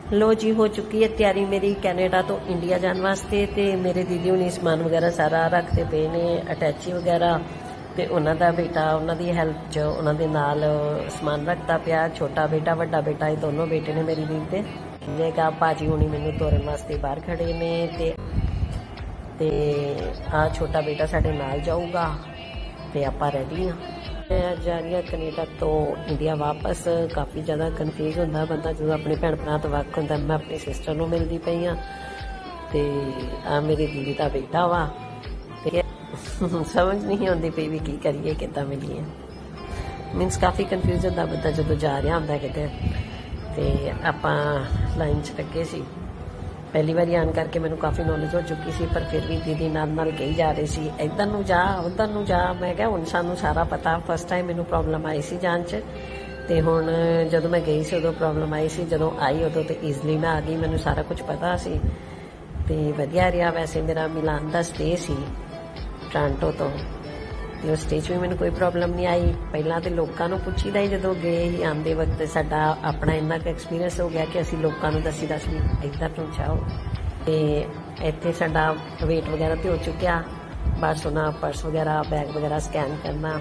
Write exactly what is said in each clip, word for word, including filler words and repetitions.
लो जी, हो चुकी है तैयारी मेरी कैनेडा तो इंडिया जाने वास्ते। ते मेरे दीदी हुणी समान वगैरह सारा रखते पे ने, अटैची वगैरह ते उन्हां दा बेटा उन्हां दी हेल्प च उन्हां दे नाल समान रखता पिया। छोटा बेटा वड्डा बेटा ये दोनों बेटे ने मेरी दीदी दे। जेगा भाजी हुणी मैनूं तोरन वास्ते बाहर खड़े ने ते ते आ छोटा बेटा साडे नाल जाऊगा ते आपां रेडी हां। मैं जा रही हाँ कनेडा तो इंडिया वापस। काफ़ी ज़्यादा कन्फ्यूज होंदा बंदा जो अपने भैन भरा तो वक् होंदा। मैं अपनी सिस्टर नूं मिलदी पई हाँ ते आ मेरी दीदी दा बेटा वा ते समझ नहीं आती पई भी की करिए किद्दां मिलीए। मीनस काफ़ी कन्फ्यूज होंदा बंदा जो जा रहा होंदा किते। ते आपां लाइन च लगे सी। पहली बारी आन करके मैनूं काफ़ी नॉलेज हो चुकी सी, पर फिर भी दीदी नाल नाल कही जा रही सी इधर नूं जा उधर नूं जा। मैं क्या हुण सानूं सारा पता। फस्ट टाइम मैनूं प्रॉब्लम आई सी जान च ते हुण जदों मैं गई सी उदों प्रॉब्लम आई सी, जदों आई उदों तो ईजली मैं आ गई। मैनूं सारा कुछ पता सी ते वधिया रहा। वैसे मेरा मिलान दा स्टे सी टोरंटो तो ते उस स्टे च भी मैनूं कोई प्रॉब्लम नहीं आई। पहलां तो लोकां नूं पुछीदा ही जदों गए ही आंदे वक्त साडा अपना इन्ना क एक्सपीरियंस हो गया कि असीं लोकां नूं दस्सी दस भी इधर नूं जाओ। ते इत्थे साडा वेट वगैरह तो हो चुकिया, बस उन्हां पर्स वगैरह बैग वगैरह स्कैन करना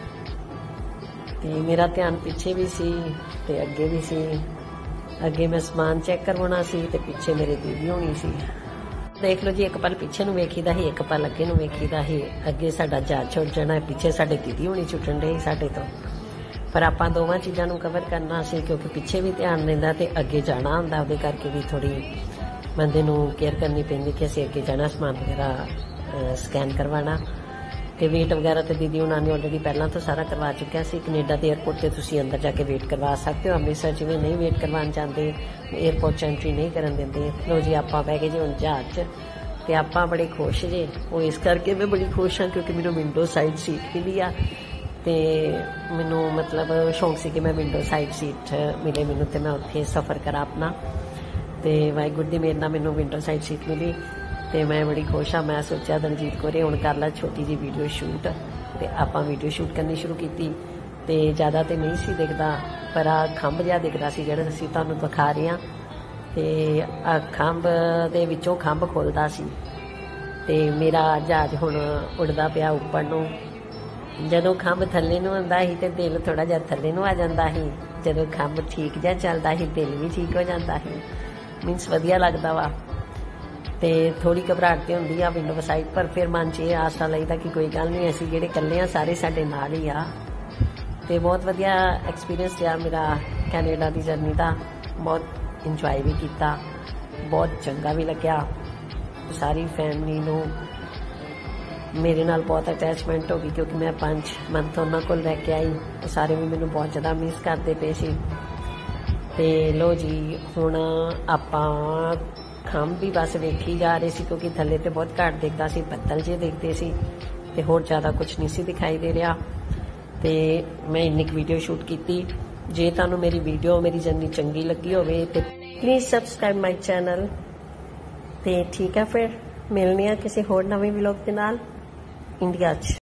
ते मेरा ध्यान पिछे भी सी ते अगे भी सी। अगे मैं समान चैक करवाना सी ते पिछे मेरी दीदी होनी सी। देख लो जी, एक पल पिछे नूं वेखीदा ही, एक पल अगे नूं वेखीदा ही। अगे साडा जहाज छुट जाना, पिछे साडे दीदी होनी छुटन डई साडे तो। पर आपां दोवां चीज़ां नूं कवर करना सी क्योंकि पिछे भी ध्यान रहिंदा ते अगे जाना हुंदा। उहदे करके भी थोड़ी बंदे नूं केयर करनी पैंदी कि असीं अगे जाना, समान वगैरह स्कैन करवाना ते वेट वगैरह तो दीदी हुणां ने ऑलरेडी पहलां तो सारा करवा चुकिया सी। कनेडा के एयरपोर्ट ते तुसीं अंदर जाके वेट करवा सकते हो। अमृतसर जिवें नहीं वेट करवाउण जांदे, एयरपोर्ट च एंट्री नहीं करन दिंदे। लो जी, आपां बह गए जी हुण जहाज च ते आपां बड़े खुश जे। वो इस करके मैं बड़ी खुश हाँ क्योंकि मैनूं विंडो साइड सीट मिली आ ते मैनूं मतलब शौक सी कि मैं विंडो साइड सीट मिले मैनूं ते मैं उत्थे सफ़र करा अपना। ते वाहिगुरू दी मेहर नाल मैनूं विंडो साइड सीट मिली ते मैं बड़ी खुश हाँ। मैं सोचा दलजीत कौरे हुण कर ला छोटी जी वीडियो शूट ते आपां वीडियो शूट करनी शुरू कीती ते ज़्यादा तो नहीं सी दिखदा, पर आ खंभ जिहा दिखदा सी जिहड़ा असीं तुहानूं दिखा रहे हां ते आ खंभ दे विचों खंभ खुलदा सी ते मेरा जहाज हुण उड़दा पिया उप्पर नूं। जदों खंभ थल्ले नूं हुंदा ही ते दिल थोड़ा जिहा थल्ले नूं आ जांदा ही, जदों खंभ ठीक जिहा चलदा ही दिल भी ठीक हो जांदा ही। मीनस वधिया लगदा वा ते थोड़ी घबराहट तो होंदी आ विंडो साइड, पर फिर मन च यह आसरा लईदा कि कोई गल नहीं, असीं जिहड़े कल्ले आ सारे साडे नाल ही आ। ते बहुत वधिया एक्सपीरियंस रहा मेरा कैनेडा की जर्नी का। बहुत इंजॉय भी किया, बहुत चंगा भी लग्या। सारी फैमिली नूं मेरे नाल बहुत अटैचमेंट हो गई क्योंकि मैं पांच मंथ उन्हां कोल रह के आई। सारे भी मैनूं बहुत ज़्यादा मिस करते पे सी। ते लो जी, हुण आपां खंभ भी बस वेखी जा रहे सी क्योंकि थल्ले तो बहुत घट दिखदा सी, बदल जे दिखते सी ते होर ज़्यादा कुछ नहीं सी दिखाई दे रहा। ते मैं इन्नी क वीडियो शूट की। जे तुहानूं मेरी वीडियो मेरी जर्नी चंगी लगी होवे ते प्लीज़ सबसक्राइब माई चैनल। ते ठीक है, फिर मिलने आ किसी होर नवें व्लॉग दे नाल इंडिया च।